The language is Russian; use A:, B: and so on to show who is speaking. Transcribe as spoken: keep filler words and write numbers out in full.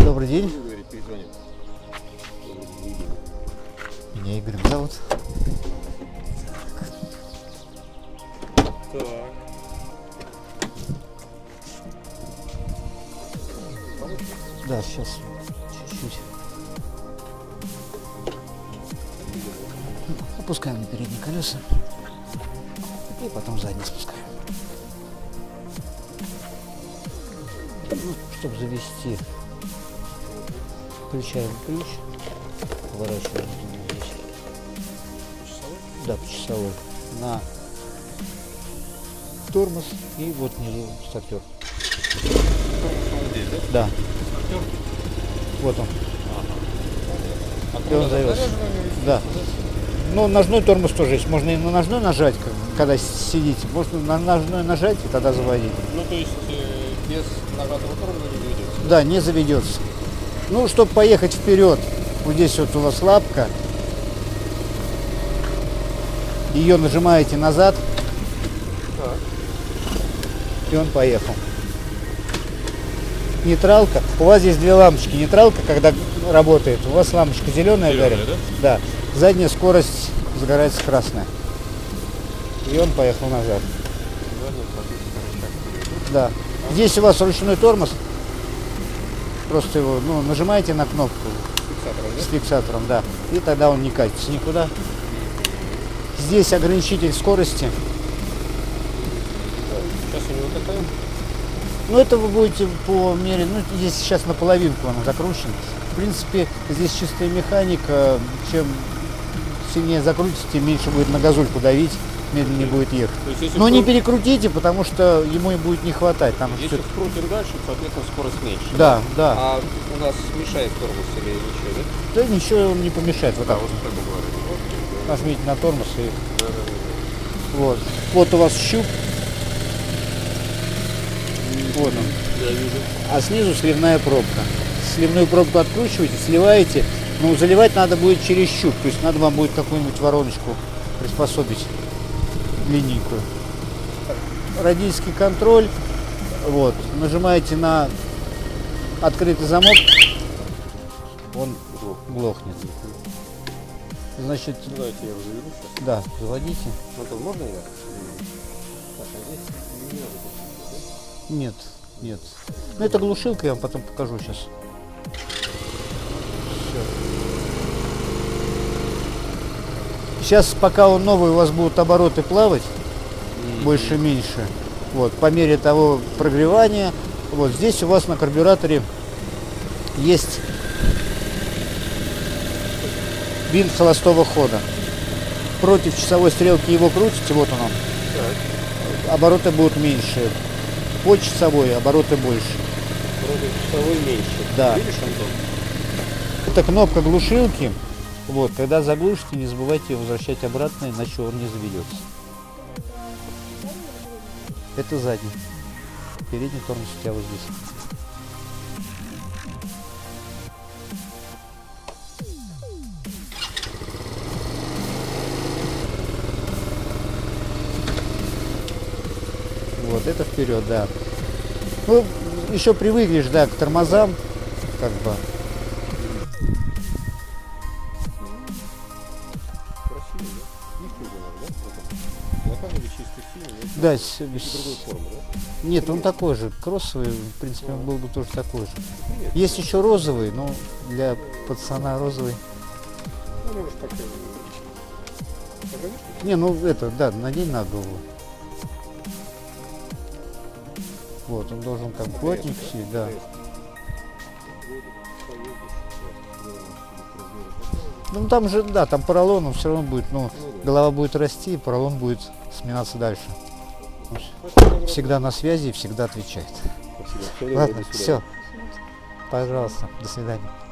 A: Добрый день. Меня Игорем зовут.
B: Так.
A: Да, сейчас чуть-чуть. Опускаем на передние колеса и потом задние спускаем. Ну, чтобы завести, включаем ключ, поворачиваем здесь. Да, по часовой. На тормоз и вот внизу стартер.
B: Здесь,
A: Да.
B: да? Стартер?
A: Вот он.
B: Ага.
A: И он завез. Да. Ну, ножной тормоз тоже есть. Можно и на ножной нажать, когда сидите. Можно на ножной нажать и тогда заводить.
B: Ну, то есть э, без нажатого тормоза не заведется?
A: Да, не заведется. Ну, чтобы поехать вперед, вот здесь вот у вас лапка. Ее нажимаете назад.
B: Так.
A: И он поехал. Нейтралка. У вас здесь две лампочки. Нейтралка, когда работает, у вас лампочка зеленая,
B: Зеленая,
A: горит.
B: да?
A: Да. Задняя скорость загорается красная. И он поехал назад. Да. Здесь у вас ручной тормоз. Просто его, ну, нажимаете на кнопку
B: Фиксатором, да?
A: с фиксатором, да. И тогда он не катится никуда. Здесь ограничитель скорости.
B: Сейчас у него какая?
A: Ну, это вы будете по мере, ну, здесь сейчас наполовинку он закручен. В принципе, здесь чистая механика. Чем сильнее закрутите, тем меньше будет на газульку давить, медленнее будет ехать.
B: Есть,
A: Но не
B: вкру...
A: перекрутите, потому что ему и будет не хватать. Там
B: Если
A: все...
B: вкрутим дальше, соответственно, скорость меньше.
A: Да, да.
B: А у нас мешает тормоз или ничего, да?
A: Да ничего он не помешает. Вот
B: Да,
A: так
B: вот
A: вот.
B: так говорит. Вот.
A: Нажмите на тормоз и...
B: Да, да, да.
A: Вот. Вот у вас щуп. Вот он.
B: Я вижу.
A: А снизу сливная пробка. Сливную пробку откручиваете, сливаете. Но заливать надо будет через щуп. То есть надо вам будет какую-нибудь вороночку приспособить длинненькую. Родительский контроль. Вот. Нажимаете на открытый замок. Он глохнет. Значит,
B: Давайте я его заведу сейчас.
A: да, заводите.
B: Ну, то можно я? Так, а здесь не надо, да?
A: Нет, нет. Ну, это глушилка, я вам потом покажу сейчас. Сейчас, пока он новый, у вас будут обороты плавать, mm-hmm. больше-меньше. Вот, по мере того прогревания. Вот здесь у вас на карбюраторе есть винт холостого хода. Против часовой стрелки его крутите, вот он.
B: Так.
A: Обороты будут меньше. По часовой обороты больше.
B: Против часовой меньше.
A: Да.
B: Видишь, Антон?
A: Это кнопка глушилки. Вот, когда заглушите, не забывайте возвращать обратно, иначе он не заведется. Это задний. Передний тормоз у тебя вот здесь. Вот, это вперед, да. Ну, еще привыкнешь, да, к тормозам, как бы.
B: Красивый, да? Не хуже, да? Заказывали чисто синий, но
A: Да,
B: это
A: с,
B: другой
A: с,
B: формы, да?
A: нет, он такой же, кроссовый, в принципе, он был бы тоже такой же.
B: Нет.
A: Есть еще розовый, но для пацана розовый.
B: Ну, можешь пока. Погодишь?
A: Не, ну это, да, надень на голову. Вот, он должен как плотник сидеть, да. Ну там же, да, там поролон, он все равно будет, ну, голова будет расти, и поролон будет сминаться дальше. Он всегда на связи и всегда отвечает.
B: Спасибо.
A: Ладно, все. Пожалуйста, до свидания.